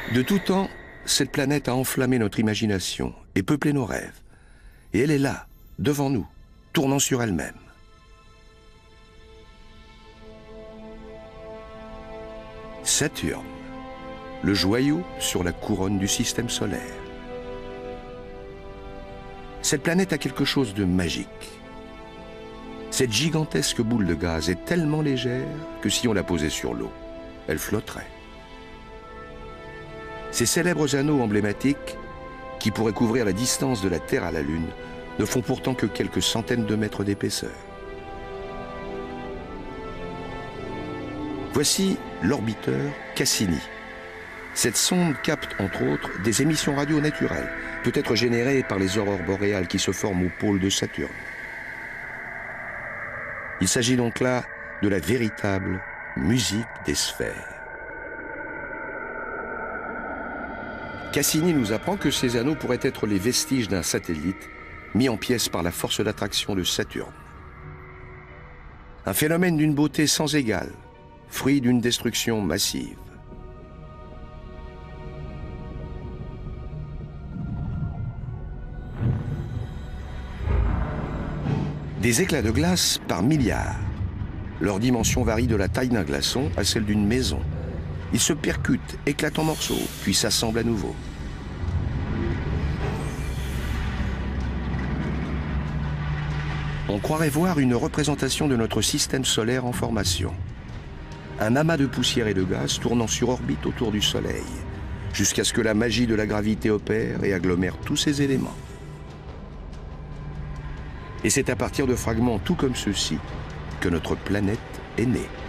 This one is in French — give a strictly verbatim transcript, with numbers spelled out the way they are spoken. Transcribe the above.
De tout temps, cette planète a enflammé notre imagination et peuplé nos rêves. Et elle est là, devant nous, tournant sur elle-même. Saturne, le joyau sur la couronne du système solaire. Cette planète a quelque chose de magique. Cette gigantesque boule de gaz est tellement légère que si on la posait sur l'eau, elle flotterait. Ces célèbres anneaux emblématiques, qui pourraient couvrir la distance de la Terre à la Lune, ne font pourtant que quelques centaines de mètres d'épaisseur. Voici l'orbiteur Cassini. Cette sonde capte, entre autres, des émissions radio naturelles, peut-être générées par les aurores boréales qui se forment au pôle de Saturne. Il s'agit donc là de la véritable musique des sphères. Cassini nous apprend que ces anneaux pourraient être les vestiges d'un satellite mis en pièces par la force d'attraction de Saturne. Un phénomène d'une beauté sans égale, fruit d'une destruction massive. Des éclats de glace par milliards. Leur dimension varie de la taille d'un glaçon à celle d'une maison. Ils se percutent, éclatent en morceaux, puis s'assemblent à nouveau. On croirait voir une représentation de notre système solaire en formation. Un amas de poussière et de gaz tournant sur orbite autour du Soleil, jusqu'à ce que la magie de la gravité opère et agglomère tous ces éléments. Et c'est à partir de fragments tout comme ceux-ci que notre planète est née.